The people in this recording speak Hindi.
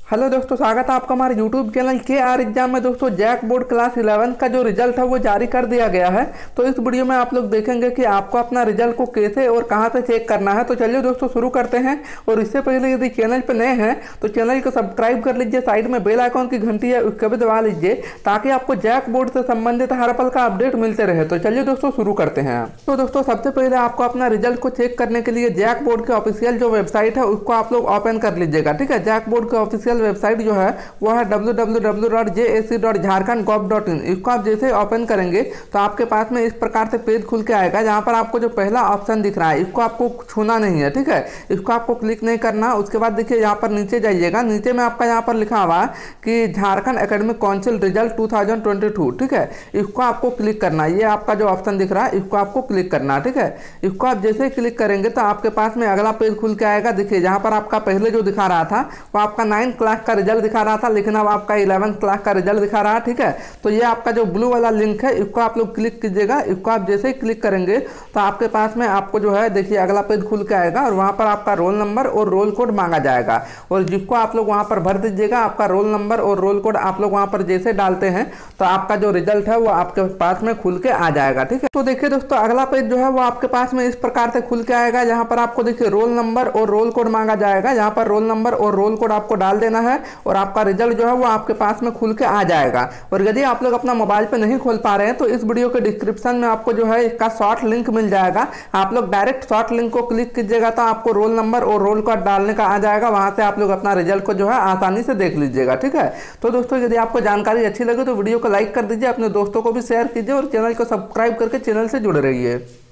हेलो दोस्तों, स्वागत है आपका हमारे यूट्यूब चैनल के आर एग्जाम में। दोस्तों जैक बोर्ड क्लास 11 का जो रिजल्ट है वो जारी कर दिया गया है। तो इस वीडियो में आप लोग देखेंगे कि आपको अपना रिजल्ट को कैसे और कहां से चेक करना है। तो चलिए दोस्तों शुरू करते हैं। और इससे पहले यदि चैनल पर नए हैं तो चैनल को सब्सक्राइब कर लीजिए, साइड में बेल आइकॉन की घंटी है उसको भी दबा लीजिए ताकि आपको जैक बोर्ड से संबंधित हर पल का अपडेट मिलते रहे। तो चलिए दोस्तों शुरू करते हैं। तो दोस्तों सबसे पहले आपको अपना रिजल्ट को चेक करने के लिए जैक बोर्ड के ऑफिशियल जो वेबसाइट है उसको आप लोग ओपन कर लीजिएगा। ठीक है, जैक बोर्ड के ऑफिशियल वेबसाइट जो है वो है www.jac.jharkhand.gov.in। इसको आप जैसे ओपन करेंगे तो आपके पास में इस प्रकार से पेज खुल के आएगा, जहां पर आपको जो पहला ऑप्शन दिख रहा है इसको आपको छूना नहीं है। ठीक है, इसको आपको क्लिक नहीं करना। उसके बाद देखिए यहाँ पर नीचे जाइएगा, नीचे में आपका यहाँ पर लिखा हुआ है कि झारखंड एकेडमिक काउंसिल रिजल्ट 2022। ठीक है, इसको आपको क्लिक करना है। ये आपका जो ऑप्शन दिख रहा है इसको आपको क्लिक करना है। ठीक है, इसको आप जैसे ही क्लिक करेंगे तो आपके पास में अगला पेज खुल के आएगा। देखिए जहाँ पर आपका पहले जो दिखा रहा था वो आपका 9th क्लास का रिजल्ट दिखा रहा था, लेकिन अब आपका 11th क्लास का रिजल्ट दिखा रहा है। ठीक है, तो ये आपका जो ब्लू वाला लिंक है इसको आप लोग क्लिक कीजिएगा। इसको आप जैसे ही क्लिक करेंगे तो आपके पास में आपको जो है देखिए अगला पेज खुल के आएगा और वहाँ पर आपका रोल नंबर और रोल कोड मांगा जाएगा और जिसको आप लोग वहाँ पर भर दीजिएगा। आपका रोल नंबर और रोल कोड आप लोग वहाँ पर जैसे डालते हैं तो आपका जो रिजल्ट है वो आपके पास में खुल के आ जाएगा। ठीक है, तो देखिए दोस्तों अगला पेज जो है वो आपके पास में इस प्रकार से खुल के आएगा, जहाँ पर आपको देखिए रोल नंबर और रोल कोड मांगा जाएगा। जहाँ पर रोल नंबर और रोल कोड आपको डाल देना है और आपका रिजल्ट जो है वो आपके पास में खुल के आ जाएगा। और यदि आप लोग अपना मोबाइल पे नहीं खोल पा रहे हैं तो इस वीडियो के डिस्क्रिप्शन में आपको जो है इसका शॉर्ट लिंक मिल जाएगा। आप लोग डायरेक्ट शॉर्ट लिंक को क्लिक कीजिएगा तो आपको रोल नंबर और रोल कोड डालने का आ जाएगा। वहां से आप लोग अपना रिजल्ट को जो है आसानी से देख लीजिएगा। ठीक है, तो दोस्तों यदि आपको जानकारी अच्छी लगे तो वीडियो को लाइक कर दीजिए, अपने दोस्तों को भी शेयर कीजिए और चैनल को सब्सक्राइब करके चैनल से जुड़े रहिए।